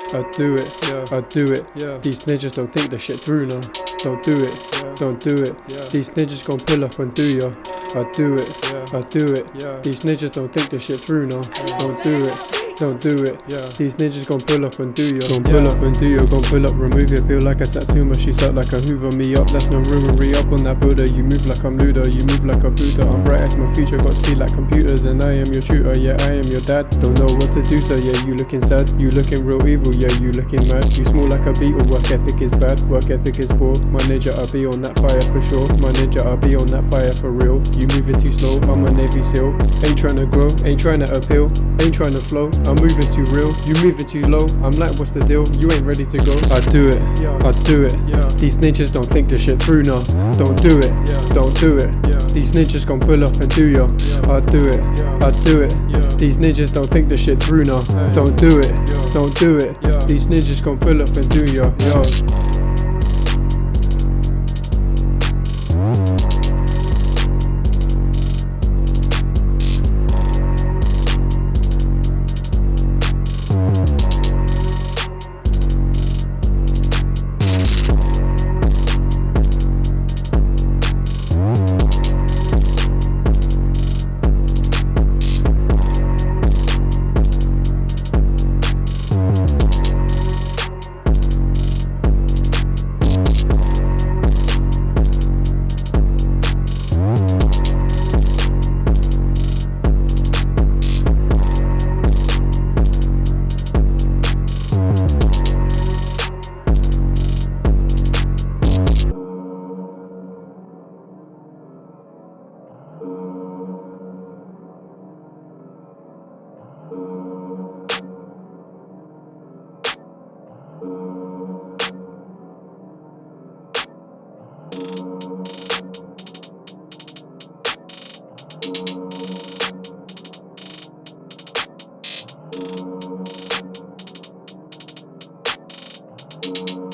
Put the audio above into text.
I do it, Yeah. I do it. Yeah. These niggas don't think the shit through now. Don't do it, Yeah. don't do it. Yeah. These niggas gon' pull up and do ya. I do it, Yeah. I do it. Yeah. These niggas don't think the shit through now. Don't do it, don't do it. Yeah. These niggas gon' pull up and do ya. Gon' pull up and do ya. Gon' pull up, remove your peel like a Satsuma. She suck like a Hoover. Me up, that's no rumor. Re-up on that Buddha. You move like I'm Luda. You move like a Buddha. I'm bright as my future. Got speed like computers. And I am your shooter. Yeah, I am your dad. Don't know what to do, so yeah, you looking sad. You looking real evil. Yeah, you looking mad. You small like a beetle. Work ethic is bad. Work ethic is poor. My ninja, I'll be on that fire for sure. My ninja, I'll be on that fire for real. You moving too slow. I'm a Navy SEAL. Ain't trying to grow. Ain't trying to appeal. Ain't trying to flow. I'm moving too real. You moving too low. I'm like, what's the deal? You ain't ready to go. I do it. Yeah. I do it. Yeah. These ninjas don't think the shit through now. Don't do it. Yeah. Don't do it. Yeah. These ninjas gon' pull up and do ya. Yeah. I do it. Yeah. I do it. Yeah. These ninjas don't think the shit through now. Hey. Don't do it. Yeah. Don't do it. Yeah. These ninjas gon' pull up and do ya. Yo. Thank you.